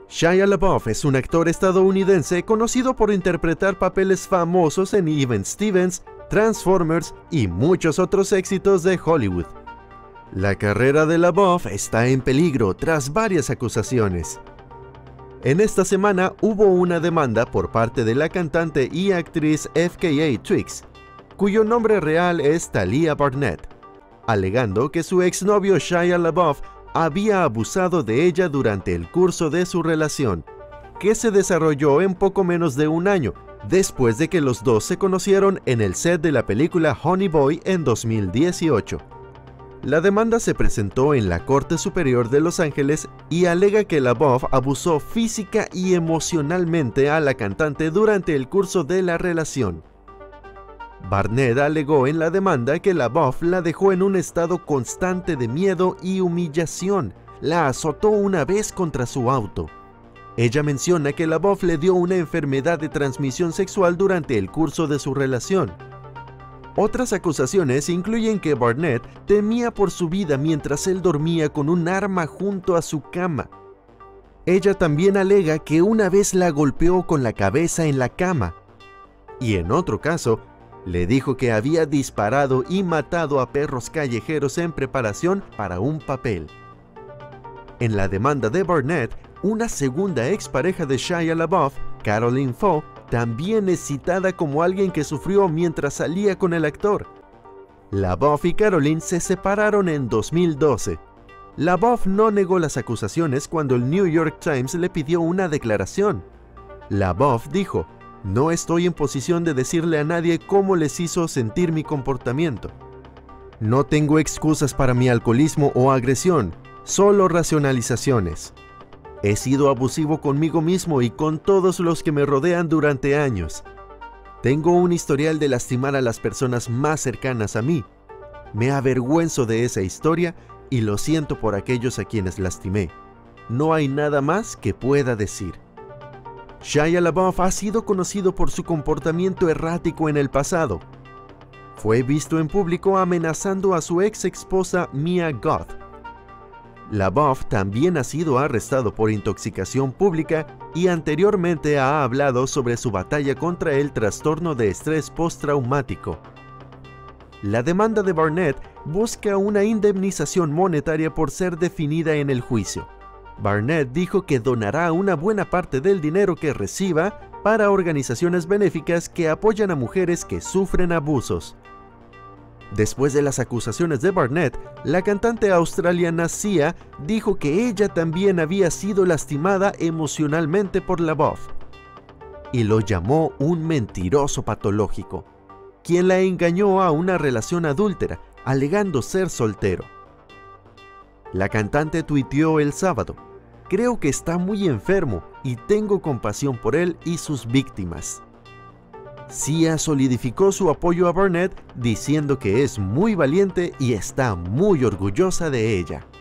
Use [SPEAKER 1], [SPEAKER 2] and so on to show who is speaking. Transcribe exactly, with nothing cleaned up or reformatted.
[SPEAKER 1] Shia LaBeouf es un actor estadounidense conocido por interpretar papeles famosos en Even Stevens, Transformers y muchos otros éxitos de Hollywood. La carrera de LaBeouf está en peligro tras varias acusaciones. En esta semana hubo una demanda por parte de la cantante y actriz F K A Twigs, cuyo nombre real es Talia Barnett, alegando que su exnovio Shia LaBeouf había abusado de ella durante el curso de su relación, que se desarrolló en poco menos de un año, después de que los dos se conocieron en el set de la película Honey Boy en dos mil dieciocho. La demanda se presentó en la Corte Superior de Los Ángeles y alega que LaBeouf abusó física y emocionalmente a la cantante durante el curso de la relación. Barnett alegó en la demanda que LaBeouf la dejó en un estado constante de miedo y humillación, la azotó una vez contra su auto. Ella menciona que LaBeouf le dio una enfermedad de transmisión sexual durante el curso de su relación. Otras acusaciones incluyen que Barnett temía por su vida mientras él dormía con un arma junto a su cama. Ella también alega que una vez la golpeó con la cabeza en la cama, y en otro caso, le dijo que había disparado y matado a perros callejeros en preparación para un papel. En la demanda de Barnett, una segunda expareja de Shia LaBeouf, Caroline Pho, también es citada como alguien que sufrió mientras salía con el actor. LaBeouf y Caroline se separaron en dos mil doce. LaBeouf no negó las acusaciones cuando el New York Times le pidió una declaración. LaBeouf dijo: "No estoy en posición de decirle a nadie cómo les hizo sentir mi comportamiento. No tengo excusas para mi alcoholismo o agresión, solo racionalizaciones. He sido abusivo conmigo mismo y con todos los que me rodean durante años. Tengo un historial de lastimar a las personas más cercanas a mí. Me avergüenzo de esa historia y lo siento por aquellos a quienes lastimé. No hay nada más que pueda decir". Shia LaBeouf ha sido conocido por su comportamiento errático en el pasado. Fue visto en público amenazando a su ex esposa Mia Goth. LaBeouf también ha sido arrestado por intoxicación pública y anteriormente ha hablado sobre su batalla contra el trastorno de estrés postraumático. La demanda de Barnett busca una indemnización monetaria por ser definida en el juicio. Barnett dijo que donará una buena parte del dinero que reciba para organizaciones benéficas que apoyan a mujeres que sufren abusos. Después de las acusaciones de Barnett, la cantante australiana Sia dijo que ella también había sido lastimada emocionalmente por LaBeouf y lo llamó un mentiroso patológico, quien la engañó a una relación adúltera, alegando ser soltero. La cantante tuiteó el sábado: "Creo que está muy enfermo y tengo compasión por él y sus víctimas". Sia solidificó su apoyo a Barnett diciendo que es muy valiente y está muy orgullosa de ella.